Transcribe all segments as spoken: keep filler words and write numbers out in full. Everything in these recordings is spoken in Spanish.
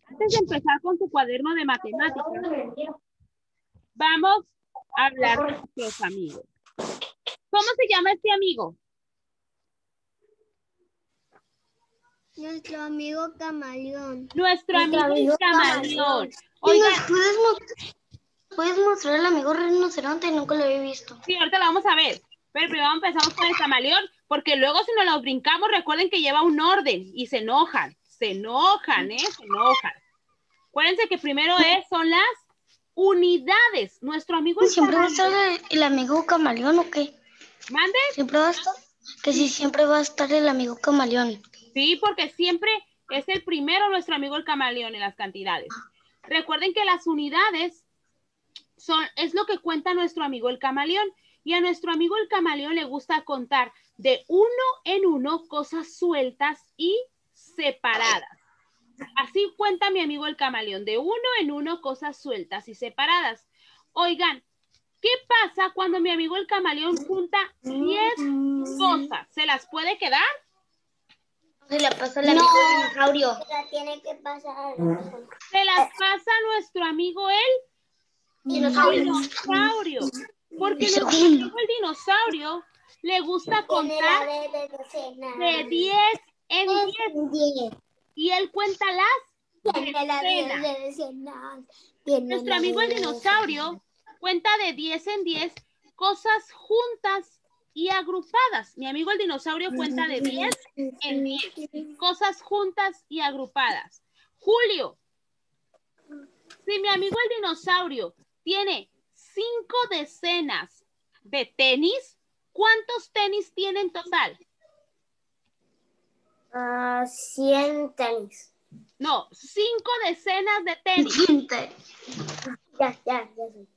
Antes de empezar con tu cuaderno de matemáticas, vamos a hablar de nuestros amigos. ¿Cómo se llama este amigo? Nuestro amigo camaleón. Nuestro, Nuestro amigo, amigo camaleón. camaleón. Oiga, ¿puedes, ¿puedes mostrar el amigo rinoceronte? Nunca lo he visto. Sí, ahorita lo vamos a ver. Pero primero empezamos con el camaleón, porque luego si nos lo brincamos, recuerden que lleva un orden y se enojan. Se enojan, ¿eh? Se enojan. Acuérdense que primero es, son las unidades. Nuestro amigo el ¿Siempre camaleón. va a estar el, el amigo camaleón o qué? ¿Mande? ¿Siempre va a estar? Que sí, siempre va a estar el amigo camaleón. Sí, porque siempre es el primero nuestro amigo el camaleón en las cantidades. Recuerden que las unidades son, es lo que cuenta nuestro amigo el camaleón. Y a nuestro amigo el camaleón le gusta contar de uno en uno cosas sueltas y separadas. Así cuenta mi amigo el camaleón, de uno en uno cosas sueltas y separadas. Oigan, ¿qué pasa cuando mi amigo el camaleón junta diez cosas? ¿Se las puede quedar? Se la pasa el amigo no, dinosaurio. Se la tiene que pasar. Se las pasa nuestro amigo el dinosaurio. dinosaurio. Porque nuestro amigo el dinosaurio le gusta contar de diez en diez. Y él cuenta las decenas. Nuestro amigo el dinosaurio cuenta de diez en diez cosas juntas y agrupadas. Mi amigo el dinosaurio cuenta de diez en diez cosas juntas y agrupadas. Julio, si mi amigo el dinosaurio tiene cinco decenas de tenis, ¿cuántos tenis tiene en total? Uh, cien tenis. No, cinco decenas de tenis. Ya, ya, ya sé.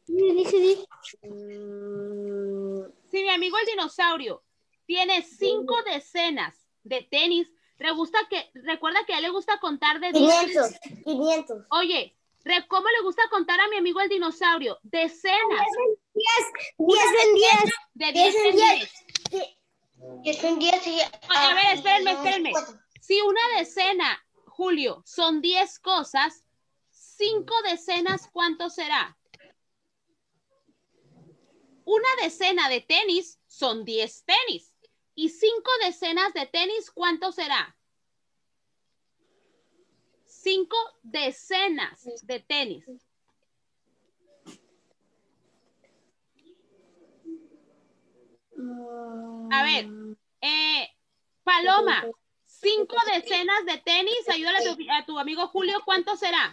Si mi amigo el dinosaurio tiene cinco decenas de tenis, le gusta que, recuerda que a él le gusta contar de quinientos, quinientos. Oye, ¿cómo le gusta contar a mi amigo el dinosaurio? Decenas. diez, diez en diez. De diez en diez. diez en diez. Sí. A ver, espérenme, espérenme. Si una decena, Julio, son diez cosas, cinco decenas, ¿cuánto será? Una decena de tenis son diez tenis. Y cinco decenas de tenis, ¿cuánto será? Cinco decenas de tenis. A ver, eh, Paloma, cinco decenas de tenis, ayúdale a tu, a tu amigo Julio, ¿cuánto será?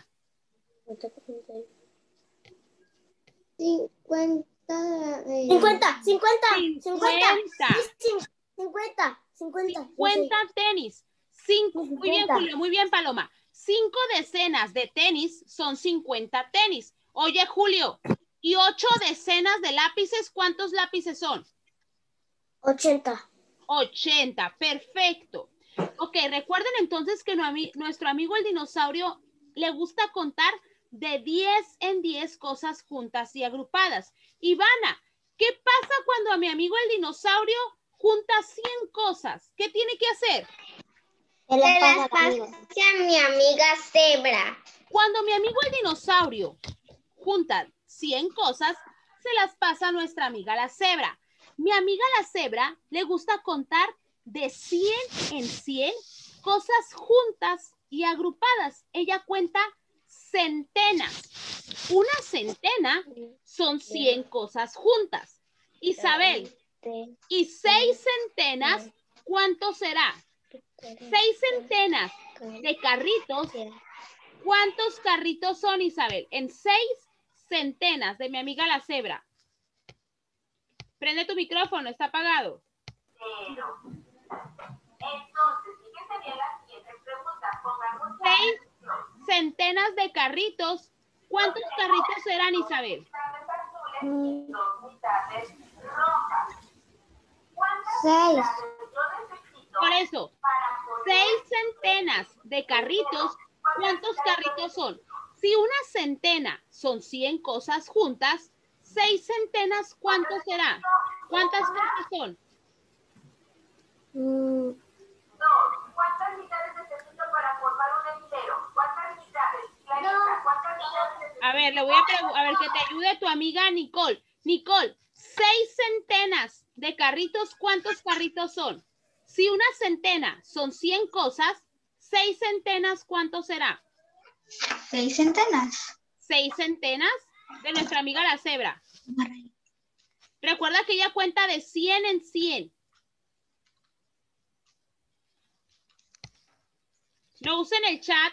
cincuenta, cincuenta, cincuenta, cincuenta, cincuenta, cincuenta, cincuenta tenis. Cinco, muy bien, Julio, muy bien, Paloma. Cinco decenas de tenis son cincuenta tenis. Oye, Julio, ¿y ocho decenas de lápices? ¿Cuántos lápices son? ochenta. ochenta, perfecto. Ok, recuerden entonces que nuestro amigo el dinosaurio le gusta contar de diez en diez cosas juntas y agrupadas. Ivana, ¿qué pasa cuando a mi amigo el dinosaurio junta cien cosas? ¿Qué tiene que hacer? Se las pasa a mi amiga Zebra. Cuando mi amigo el dinosaurio junta cien cosas, se las pasa a nuestra amiga la cebra. Mi amiga la cebra le gusta contar de cien en cien cosas juntas y agrupadas. Ella cuenta centenas. Una centena son cien cosas juntas. Isabel, ¿y seis centenas cuánto será? Seis centenas de carritos. ¿Cuántos carritos son, Isabel? En seis centenas de mi amiga la cebra. Prende tu micrófono, está apagado. Cero. Entonces, fíjense bien las siguientes preguntas. Pongamos seis centenas de carritos. ¿Cuántos carritos serán, Isabel? Mm. Dos mitades rojas. Seis. Por eso, seis centenas de carritos. ¿Cuántos carritos son? Si una centena son cien cosas juntas, seis centenas, ¿cuánto será? ¿Cuántas cosas son? Mm. Dos. ¿Cuántas mitades necesito para formar un entero? ¿Cuántas mitades? A ver, le voy a preguntar, a ver, que te ayude tu amiga Nicole. Nicole, seis centenas de carritos, ¿cuántos carritos son? Si una centena son cien cosas, seis centenas, ¿cuánto será? Seis centenas. Seis centenas de nuestra amiga la cebra. Recuerda que ella cuenta de cien en cien. No usen el chat.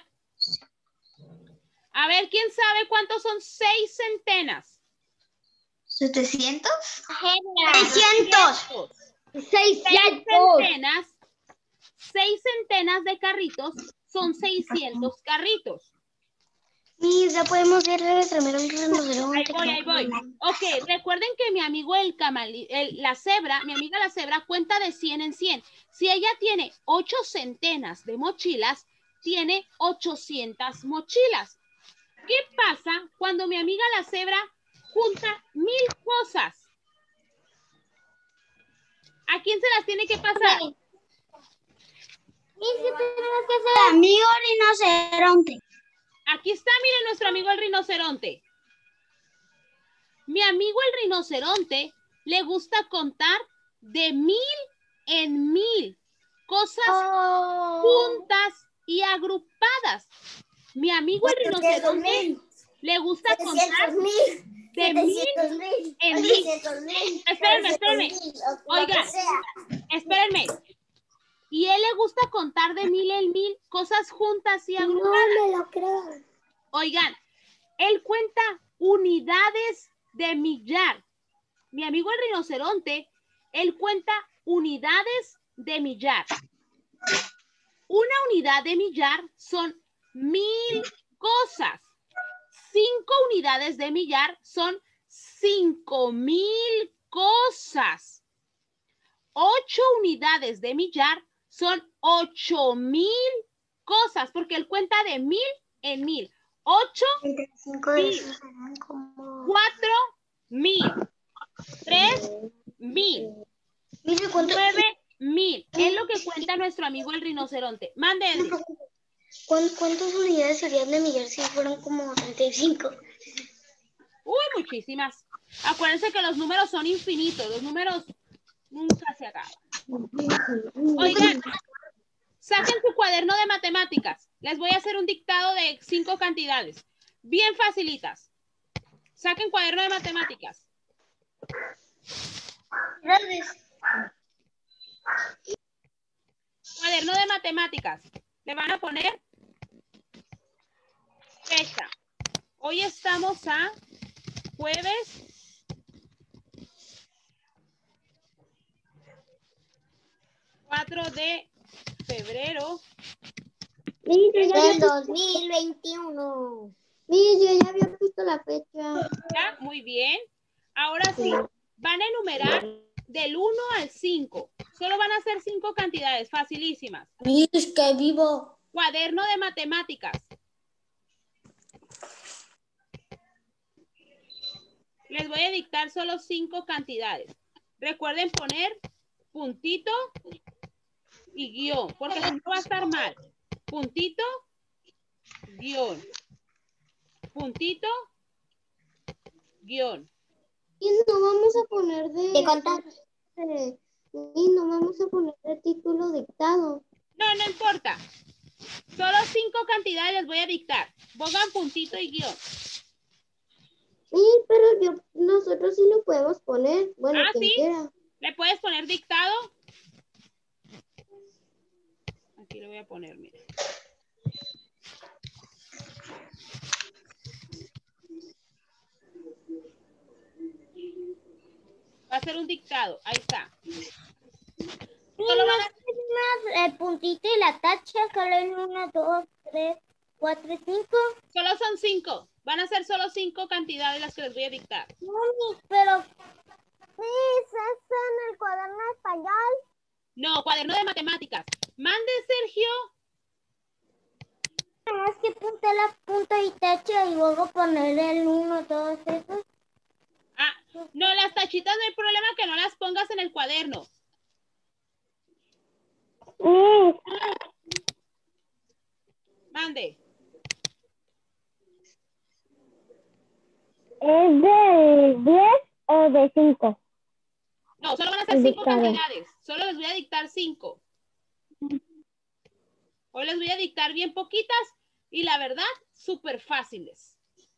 A ver, ¿quién sabe cuántos son seis centenas? ¿setecientos? seiscientos. Seis centenas, seis centenas de carritos son seiscientos carritos. Mis, ya podemos ver el primero el rinoceronte. Ahí voy, ahí voy. Ok, recuerden que mi amigo el camali, el, la cebra, mi amiga la cebra cuenta de cien en cien. Si ella tiene ocho centenas de mochilas, tiene ochocientas mochilas. ¿Qué pasa cuando mi amiga la cebra junta mil cosas? ¿A quién se las tiene que pasar? Amigo rinoceronte. Aquí está, miren, nuestro amigo el rinoceronte. Mi amigo el rinoceronte le gusta contar de mil en mil cosas Oh. juntas y agrupadas. Mi amigo el rinoceronte le gusta contar de mil en mil. Espérenme, espérenme. Oigan, espérenme. Y él le gusta contar de mil en mil cosas juntas y agrupadas. No me lo creo. Oigan, él cuenta unidades de millar. Mi amigo el rinoceronte, él cuenta unidades de millar. Una unidad de millar son mil cosas. Cinco unidades de millar son cinco mil cosas. Ocho unidades de millar son ocho mil cosas, porque él cuenta de mil en mil. Ocho, mil. Cuatro, mil. Tres, mil. Nueve, mil. Es lo que cuenta nuestro amigo el rinoceronte. Mande, Edri. ¿Cuántas unidades serían de millar si fueron como treinta y cinco? Uy, muchísimas. Acuérdense que los números son infinitos. Los números nunca se acaban. Oigan, saquen su cuaderno de matemáticas. Les voy a hacer un dictado de cinco cantidades. Bien facilitas. Saquen cuaderno de matemáticas. Cuaderno de matemáticas. Le van a poner fecha. Hoy estamos a jueves cuatro de febrero Del dos mil veintiuno. Sí, yo ya había puesto la fecha. ¿Ya? Muy bien. Ahora sí, van a enumerar del uno al cinco. Solo van a hacer cinco cantidades, facilísimas. Es que vivo. Cuaderno de matemáticas. Les voy a dictar solo cinco cantidades. Recuerden poner puntito y guión, porque si no va a estar mal. Puntito, guión. Puntito, guión. Y no vamos a poner de... ¿De contar? de- y no vamos a poner de título dictado. No, no importa. Solo cinco cantidades les voy a dictar. Pongan puntito y guión. Sí, pero yo, nosotros sí lo podemos poner. Bueno, Ah, quien ¿sí? quiera. ¿Le puedes poner dictado? Aquí le voy a poner, mire. Va a ser un dictado. Ahí está. Solo van a... El puntito y la tacha, solo en uno, dos, tres, cuatro, cinco. Solo son cinco. Van a ser solo cinco cantidades las que les voy a dictar. Mami, pero sí, ¿es en el cuaderno español? No, cuaderno de matemáticas. Mande, Sergio. Es que punta la punta y tacha y luego poner el uno, todos esos. Ah, no, las tachitas no hay problema que no las pongas en el cuaderno. Mm. Mande. ¿Es de diez o de cinco? No, solo van a ser cinco cantidades. Solo les voy a dictar cinco. Hoy les voy a dictar bien poquitas y la verdad, súper fáciles.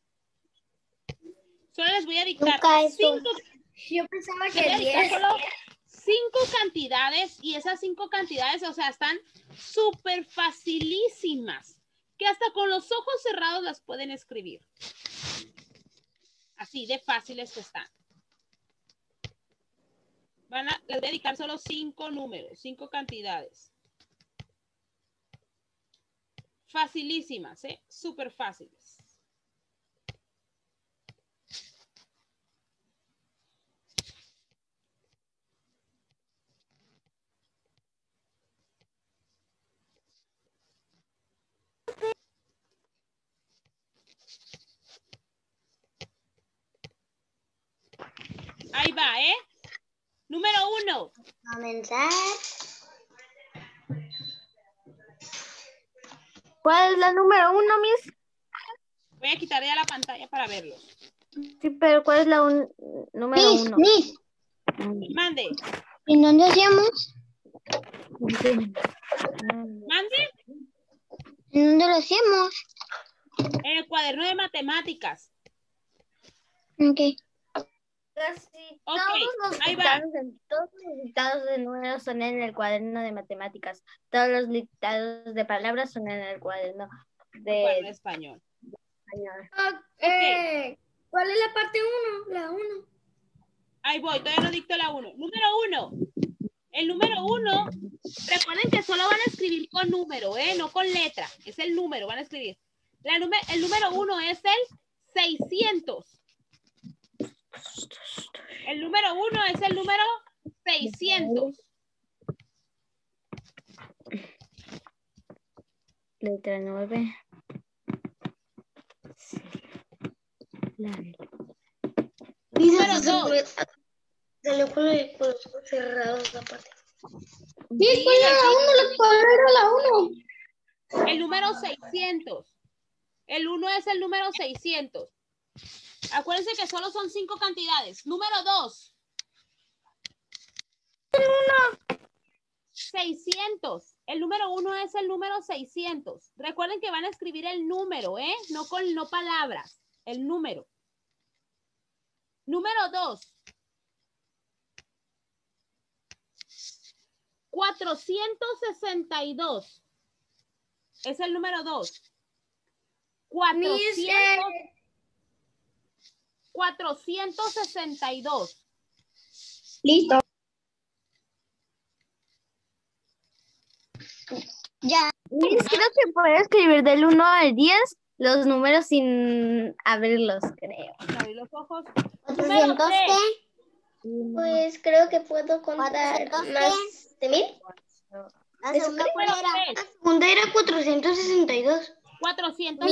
Solo les voy a dictar cinco. Yo pensaba les voy a que dictar diez. solo cinco cantidades y esas cinco cantidades, o sea, están súper facilísimas. Que hasta con los ojos cerrados las pueden escribir. Así de fáciles que están. Van a, les voy a dedicar solo cinco números, cinco cantidades. Facilísimas, ¿eh? Súper fáciles. Ahí va, ¿eh? Número uno. Comenzar. ¿Cuál es la número uno, Miss? Voy a quitar ya la pantalla para verlo. Sí, pero ¿cuál es la un... número Miss, uno? Miss, Mande. ¿en dónde hacíamos? Mande. ¿En dónde lo hacíamos? En el cuaderno de matemáticas. Ok. Casi Ok, todos los ahí va. dictados, de, todos los dictados de números son en el cuaderno de matemáticas. Todos los dictados de palabras son en el cuaderno de Cuaderno de español. español. Okay. ¿Cuál es la parte uno? La uno. Ahí voy, todavía no dicto la uno. Número uno. El número uno, recuerden que solo van a escribir con número, ¿eh? No con letra. Es el número, van a escribir. La número, el número uno es el seiscientos. El número uno es el número seiscientos. Letra nueve. Número dos. Se le pone con los ojos cerrados aparte. Sí, ¿cuál era la uno? ¿Cuál era la uno? el número seiscientos. El uno es el número seiscientos. Acuérdense que solo son cinco cantidades. Número dos. seiscientos. El número uno es el número seiscientos. Recuerden que van a escribir el número, ¿eh? No con no palabras. El número. Número dos. cuatrocientos sesenta y dos. Es el número dos. cuatrocientos, cuatrocientos sesenta y dos. Listo. Ya. Miss, creo que puede escribir del uno al diez los números sin abrirlos, creo. Abrir los ojos. ¿cuatrocientos qué? Pues creo que puedo contar más de mil. La segunda cuál era. La segunda era cuatrocientos sesenta y dos. cuatrocientos.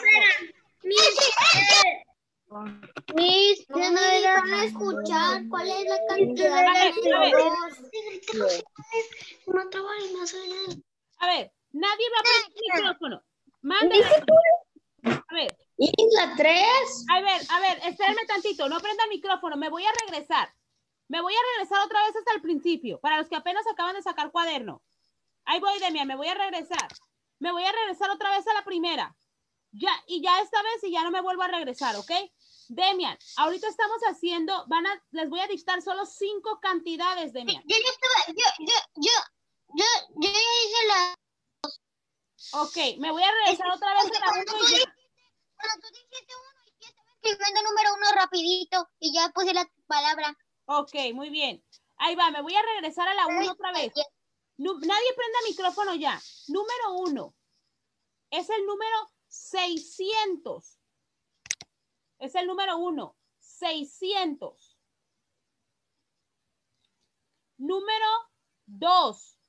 Miss, No me van a escuchar. ¿Cuál es la cantidad A ver, de a ver. dos? No trabajo y no soy A ver, nadie va a prender el micrófono. Mande. A ver, la tres. a ver, a ver, espérenme tantito, no prenda el micrófono, me voy a regresar. Me voy a regresar otra vez hasta el principio, para los que apenas acaban de sacar cuaderno. Ahí voy, Demian, me voy a regresar. Me voy a regresar otra vez a la primera. Ya, y ya esta vez y ya no me vuelvo a regresar, ¿ok? Demian, ahorita estamos haciendo, van a, les voy a dictar solo cinco cantidades, Demian. Yo ya estaba, yo, yo, yo, yo, yo ya hice la. Ok, me voy a regresar otra vez a la uno y ya. Cuando tú dijiste uno, yo estaba escribiendo número uno rapidito y ya puse la palabra. Ok, muy bien. Ahí va, me voy a regresar a la uno otra vez. No, nadie prenda micrófono ya. Número uno. Es el número seiscientos. Es el número uno. seiscientos. Número dos.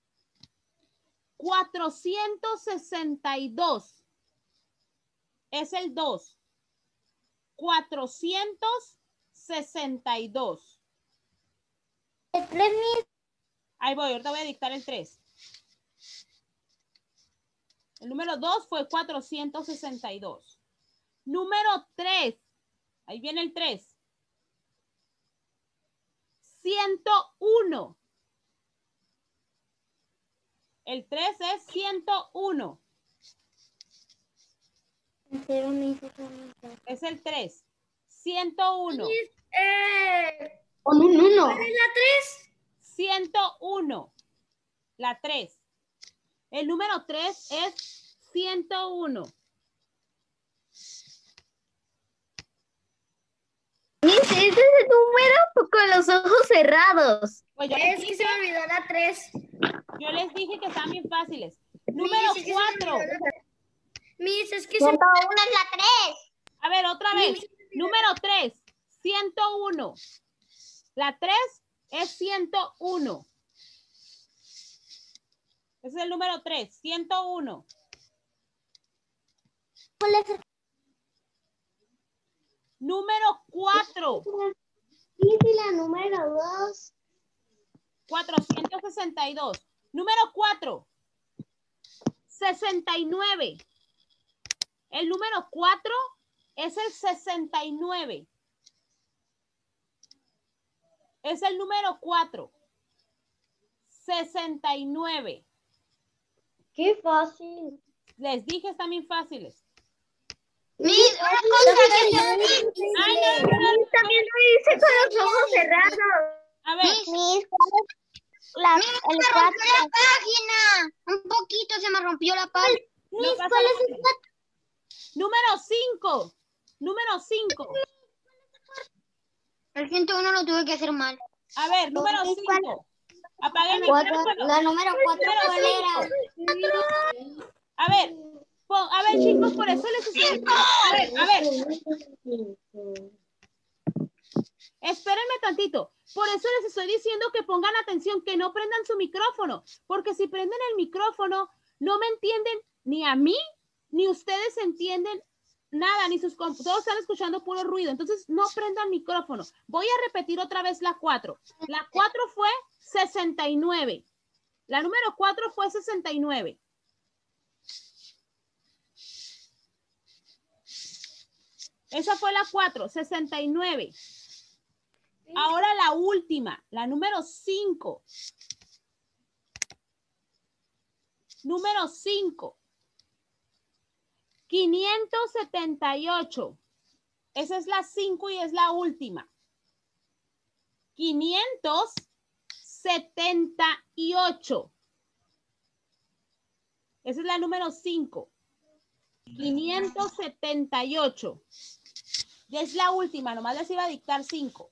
cuatrocientos sesenta y dos. Es el dos. cuatrocientos sesenta y dos. Ahí voy, ahorita voy a dictar el tres. El número dos fue cuatrocientos sesenta y dos. Número tres. Ahí viene el tres. ciento uno. El tres es ciento uno. Es el tres. ciento uno. Eh, Con un uno. ¿Cuál es la tres? ciento uno. La tres. El número tres es ciento uno. Miss, este es el número con los ojos cerrados. Pues yo, Es les que dije, se me olvidó la tres. yo les dije que están bien fáciles. Número Miss, es que se me cuatro. olvidó la- Miss, es que se ciento uno es la tres. A ver, otra vez. Número tres. ciento uno. La tres es ciento uno. Ese es el número tres. ciento uno. ¿Cuál es el? Número cuatro. Sí, la número dos. cuatrocientos sesenta y dos. Número cuatro. sesenta y nueve. El número cuatro es el sesenta y nueve. Es el número cuatro. sesenta y nueve. Qué fácil. Les dije, están bien fáciles. Miss, una cosa que yo... Ay, no, no, no, no. También lo hice con los ojos cerrados. A ver, Mis, la, Miss, el se cuatro. rompió la página. Un poquito se me rompió la página. no Mis, pasa ¿cuál nada. es el cuatro? Número cinco. Número cinco. El ciento uno lo tuve que hacer mal. A ver, número Miss, ¿cuál? cinco. Apaguen el Cuatro, micrófono. la número cuatro, Número ¿cuál cinco. era? A ver, pon- a ver, chicos, por eso les estoy... A ver, a ver, espérenme tantito. Por eso les estoy diciendo que pongan atención, que no prendan su micrófono. Porque si prenden el micrófono, no me entienden ni a mí, ni ustedes entienden nada, ni sus comp- todos están escuchando puro ruido. Entonces, no prendan micrófono. Voy a repetir otra vez la cuatro. La cuatro fue sesenta y nueve. La número cuatro fue sesenta y nueve. Esa fue la cuatro, sesenta y nueve. Ahora la última, la número cinco. Número cinco. quinientos setenta y ocho. Esa es la cinco y es la última. quinientos setenta y ocho. Esa es la número cinco. quinientos setenta y ocho. Ya es la última, nomás les iba a dictar cinco.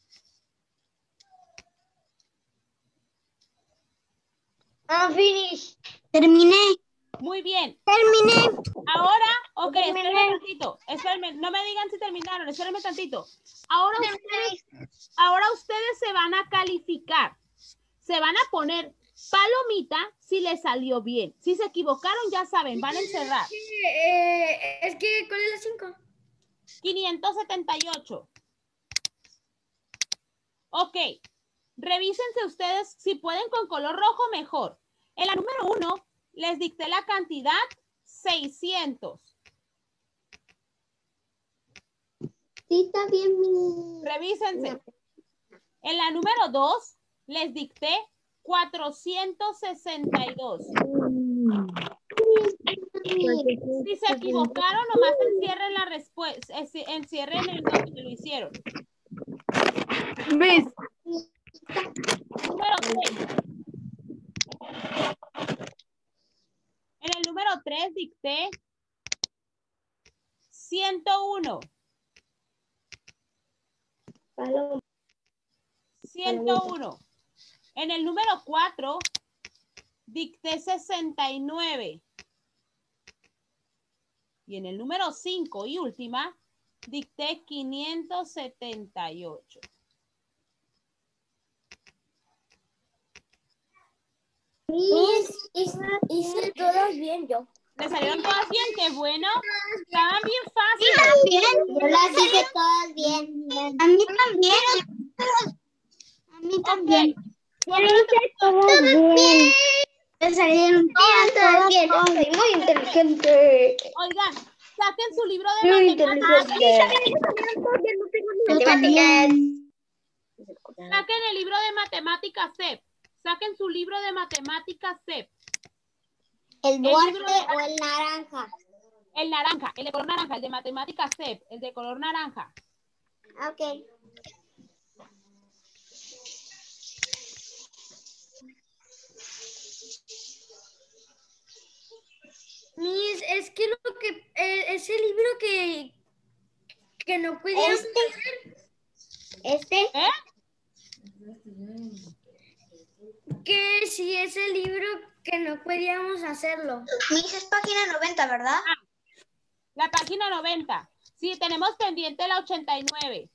Ah, finish. Terminé. Muy bien. Terminé. Ahora, ok, Terminé. espérenme tantito. Espérenme, no me digan si terminaron, espérenme tantito. Ahora ustedes, ahora ustedes se van a calificar. Se van a poner palomita si les salió bien. Si se equivocaron, ya saben, van a encerrar. Eh, es que, ¿cuál es la cinco? quinientos setenta y ocho. Ok. Revísense ustedes, si pueden con color rojo, mejor. En la número uno, les dicté la cantidad seiscientos. Sí, está bien. Mi... Revísense. En la número dos, les dicté cuatrocientos sesenta y dos. Si se equivocaron, nomás encierren la respuesta, encierren el donde lo hicieron. Miss, Número tres. En el número tres dicté ciento uno. ciento uno. En el número cuatro dicté sesenta y nueve. Y en el número cinco y última dicté quinientos setenta y ocho. Mis, hice, hice todas bien yo. ¿Le salieron todas bien? ¡Qué bueno! Estaban bien fáciles. Bien, yo las hice todas bien. A mí también. A mí también. Yo las hice todas bien. Me salieron todas, todas bien. Soy muy inteligente. Oigan, Saquen su libro de matemáticas. Matemáticas. Saquen el libro de matemáticas C E P. Saquen su libro de matemáticas C E P. ¿El Duarte libro de- o el naranja? El naranja, el de color naranja, el de matemáticas C E P, el de color naranja. Ok. Miss, es que lo que eh, ese libro que que no podíamos Este. hacer, ¿Este? ¿Eh? que si ese libro que no podíamos hacerlo. Miss, es página noventa, ¿verdad? La página noventa. Sí, tenemos pendiente la ochenta y nueve.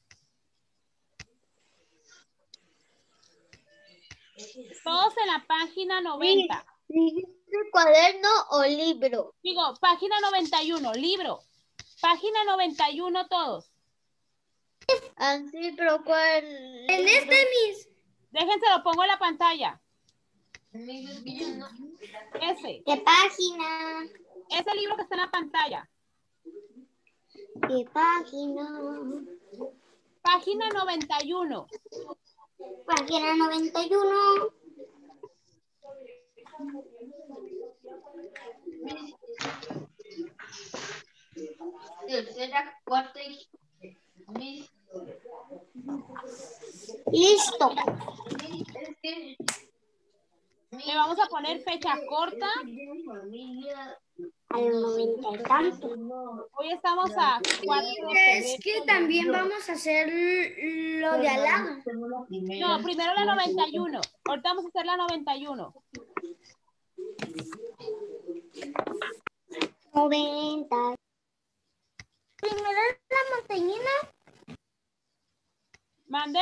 Todos en la página noventa. ¿Dijiste cuaderno o libro? Digo, página noventa y uno, libro. Página noventa y uno todos. Ah, sí, pero ¿cuál? En este, Miss. Déjense, lo pongo en la pantalla. Ese. ¿Qué página? Ese libro que está en la pantalla. ¿Qué página? Página noventa y uno. Página noventa y uno. Tercera, cuarta y... Listo. Le vamos a poner fecha corta. Al noventa y tanto. Hoy estamos a cuatro de Es febrero. que también vamos a hacer lo de al lado. No, primero la noventa y uno. Ahorita vamos a hacer la noventa y uno. noventa. Primero la montañina. ¿Mande?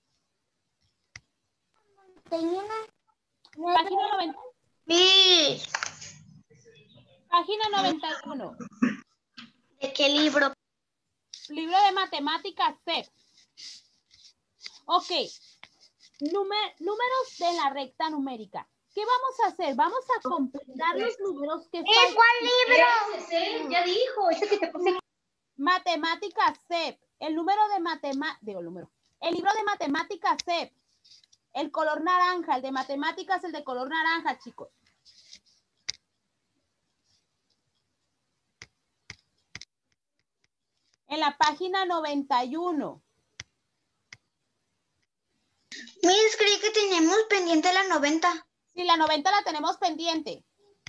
Montañina. Página noventa. Miss, Página noventa y uno. ¿de qué libro? Libro de matemáticas C E P. Ok. Número- números de la recta numérica. ¿Qué vamos a hacer? Vamos a completar los números que faltan. libro? Ya dijo, ese que te puse. Matemáticas C E P. El número de matemáticas, digo el número. El libro de matemáticas C E P. El color naranja, el de matemáticas, el de color naranja, chicos. En la página noventa y uno. Miss, creí que teníamos pendiente la noventa. Sí, la noventa la tenemos pendiente.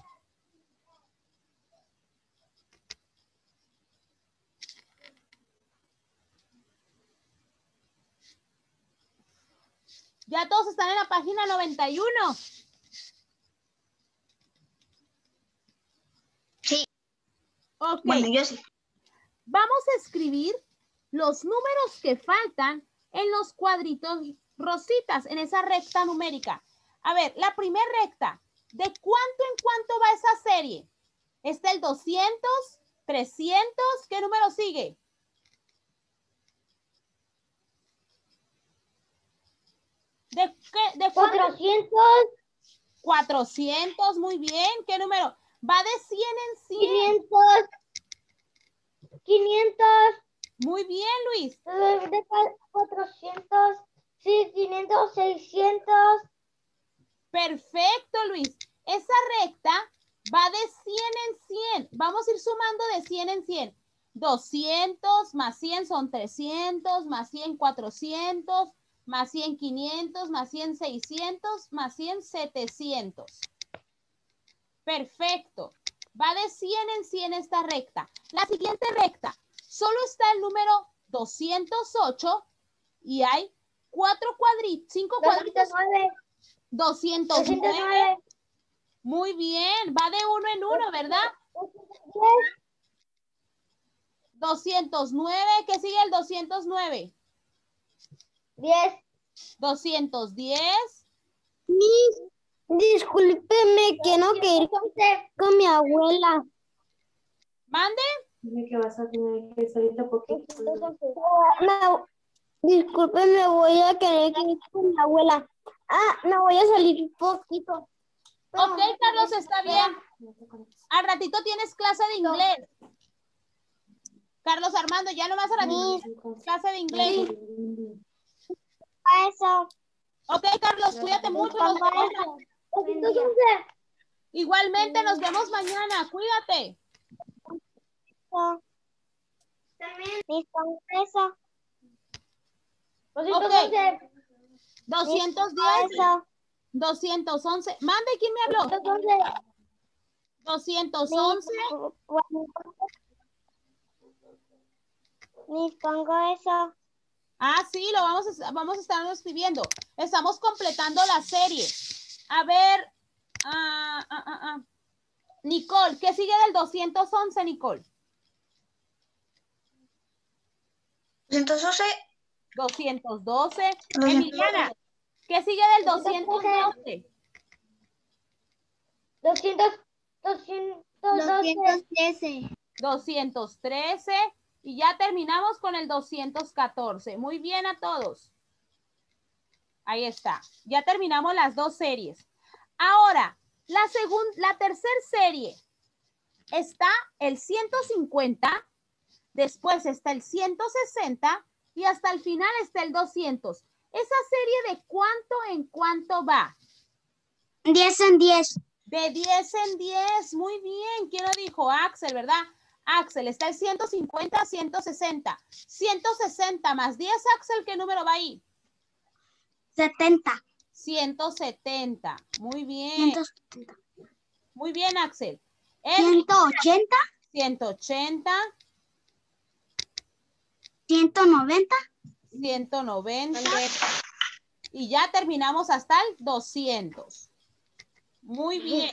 Ya todos están en la página noventa y uno. Sí. Ok. Bueno, yo sí. Vamos a escribir los números que faltan en los cuadritos rositas, en esa recta numérica. A ver, la primera recta, ¿de cuánto en cuánto va esa serie? ¿Está el doscientos, trescientos? ¿Qué número sigue? ¿De qué? ¿De cuánto? cuatrocientos, cuatrocientos, muy bien. ¿Qué número? Va de cien en cien. quinientos, quinientos, Muy bien, Luis. eh, de cual- cuatrocientos, sí, quinientos, seiscientos. Perfecto, Luis. Esa recta va de cien en cien. Vamos a ir sumando de cien en cien. doscientos más cien son trescientos, más cien, cuatrocientos, más cien, quinientos, más cien, seiscientos, más cien, setecientos. Perfecto. Va de cien en cien esta recta. La siguiente recta, solo está el número doscientos ocho y hay cuatro cuadritos, cinco cuadritos. doscientos nueve. Muy bien, va de uno en uno, ¿verdad? doscientos nueve, ¿qué sigue el doscientos nueve? diez. doscientos diez. Discúlpeme que no quería con mi abuela. ¿Mande? Dime que vas a tener que salirte poquito. No, discúlpeme, voy a querer que ir con mi abuela. Ah, me voy a salir poquito. Pero- Ok, Carlos, está bien. Al ratito tienes clase de inglés. Carlos Armando, ya nomás a la clase de inglés. Eso. Ok, Carlos, cuídate mucho. Nos vemos. Igualmente, nos vemos mañana. Cuídate. Mis con eso. Ok. doscientos diez. doscientos once. Mande, ¿quién me habló? doscientos once. Mis pongo eso. Ah, sí, lo vamos a, vamos a estar escribiendo. Estamos completando la serie. A ver. Ah, ah, ah, ah. Nicole, ¿qué sigue del doscientos once, Nicole? doscientos once. doscientos doce. Emiliana, ¿qué sigue del doscientos doce? doscientos, doscientos trece. doscientos trece. Y ya terminamos con el doscientos catorce. Muy bien a todos. Ahí está. Ya terminamos las dos series. Ahora, la segunda, la tercera serie está el ciento cincuenta, después está el ciento sesenta y hasta el final está el doscientos. ¿Esa serie de cuánto en cuánto va? diez en diez. De diez en diez. Muy bien. ¿Quién lo dijo? Axel, ¿verdad? Axel, está el ciento cincuenta, ciento sesenta. ciento sesenta más diez, Axel, ¿qué número va ahí? setenta. ciento setenta. Muy bien. ciento setenta. Muy bien, Axel. El ciento ochenta. ciento ochenta. ciento noventa. ciento noventa. Y ya terminamos hasta el doscientos. Muy bien.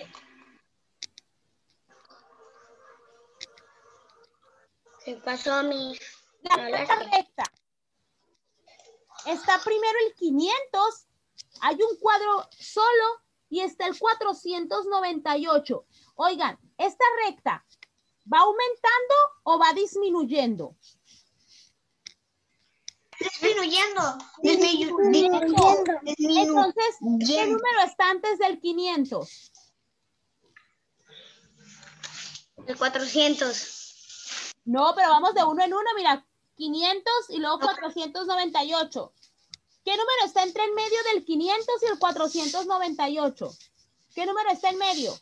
¿Qué pasó a mí? La cuenta recta. Está primero el quinientos. Hay un cuadro solo y está el cuatrocientos noventa y ocho. Oigan, ¿esta recta va aumentando o va disminuyendo? Disminuyendo. Disminuyendo. Entonces, ¿qué número está antes del quinientos? El cuatrocientos. No, pero vamos de uno en uno, mira, quinientos y luego cuatrocientos noventa y ocho. ¿Qué número está entre el medio del quinientos y el cuatrocientos noventa y ocho? ¿Qué número está en medio?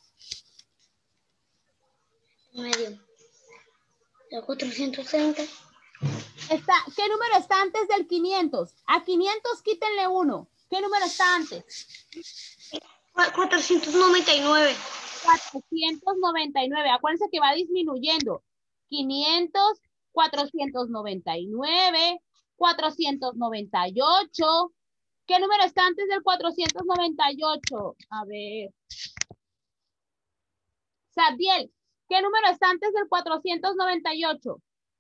En medio. El cuatrocientos treinta. Está, ¿qué número está antes del quinientos? A quinientos quítenle uno. ¿Qué número está antes? cuatrocientos noventa y nueve. cuatrocientos noventa y nueve. Acuérdense que va disminuyendo. quinientos, cuatrocientos noventa y nueve, cuatrocientos noventa y ocho. ¿Qué número está antes del cuatrocientos noventa y ocho? A ver. Sadiel, ¿qué número está antes del cuatrocientos noventa y ocho?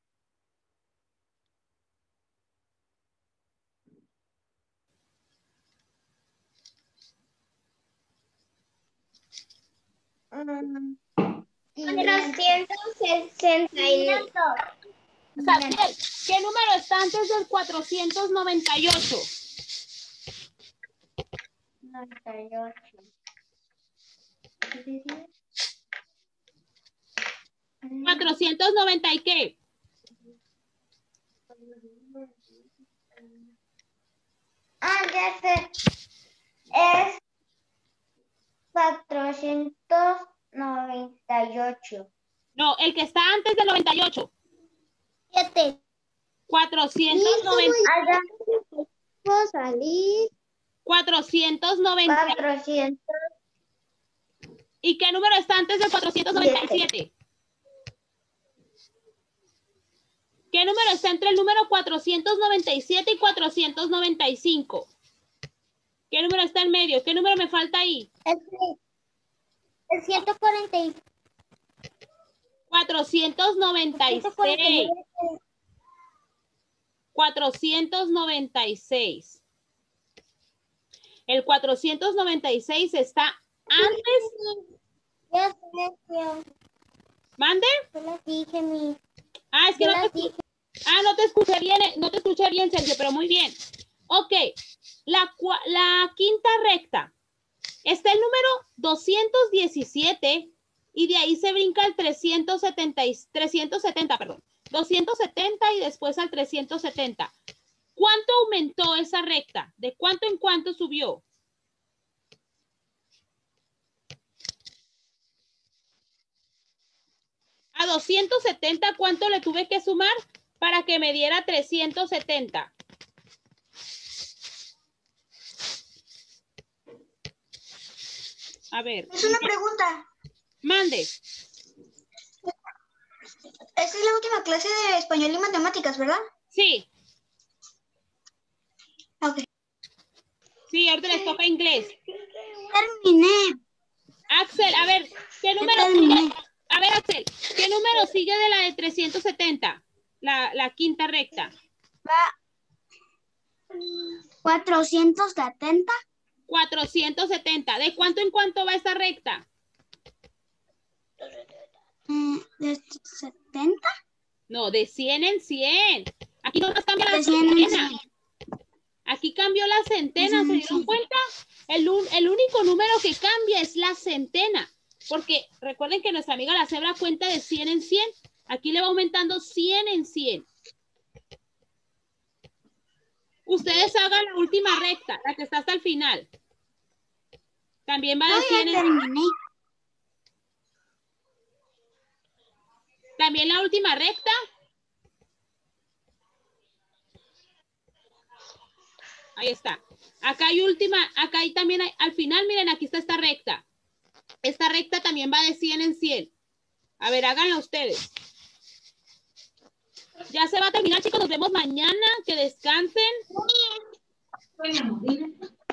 cuatrocientos sesenta y nueve. Sadiel, ¿qué número está antes del cuatrocientos noventa y ocho? noventa y ocho. ¿cuatrocientos noventa y qué? Ah, ya sé. Es cuatrocientos noventa y ocho. No, el que está antes del noventa y ocho. siete. cuatrocientos noventa. Puedo salir. cuatrocientos noventa. cuatrocientos. ¿Y qué número está antes del cuatrocientos noventa y siete? ¿Qué número está entre el número cuatrocientos noventa y siete y cuatrocientos noventa y cinco? ¿Qué número está en medio? ¿Qué número me falta ahí? El, el ciento cuarenta y cuatrocientos noventa y seis. cuatrocientos noventa y seis. El cuatrocientos noventa y seis está antes. Ya sé, ¿Mande? yo les dije mi. Ah, es que no te, ah, no te escuché bien, no te escuché bien, Sergio, pero muy bien. Ok, la, la quinta recta. Está el número doscientos diecisiete y de ahí se brinca el trescientos setenta, trescientos setenta, perdón. doscientos setenta y después al trescientos setenta. ¿Cuánto aumentó esa recta? ¿De cuánto en cuánto subió? A doscientos setenta, ¿cuánto le tuve que sumar para que me diera trescientos setenta? A ver. Es una pregunta. Mande. Esta es la última clase de español y matemáticas, ¿verdad? Sí. Ok. Sí, ahorita les toca inglés. Terminé. Axel, a ver, ¿qué número sigue? A ver, Axel, ¿qué número sigue de la de trescientos setenta? La, la quinta recta. cuatrocientos setenta. cuatrocientos setenta. ¿De cuánto en cuánto va esta recta? Eh, ¿De setenta? No, de cien en cien. Aquí no nos cambia la De cien en centena. cien. Aquí cambió la centena, De ¿se cien en dieron cien. cuenta? El, un- el único número que cambia es la centena. Porque recuerden que nuestra amiga la cebra cuenta de cien en cien. Aquí le va aumentando cien en cien. Ustedes hagan la última recta, la que está hasta el final. También va de No, cien ya en terminé. También la última recta. Ahí está. Acá hay última, acá hay también, hay- al final, miren, aquí está esta recta. Esta recta también va de cien en cien. A ver, háganlo ustedes. Ya se va a terminar, chicos. Nos vemos mañana. Que descansen.